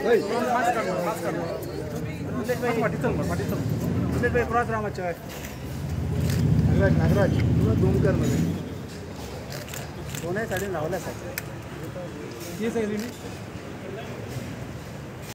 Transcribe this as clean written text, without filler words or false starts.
cross रामाच्या नागराज दोन कर मध्ये दोनही साडी लावल्या साहेब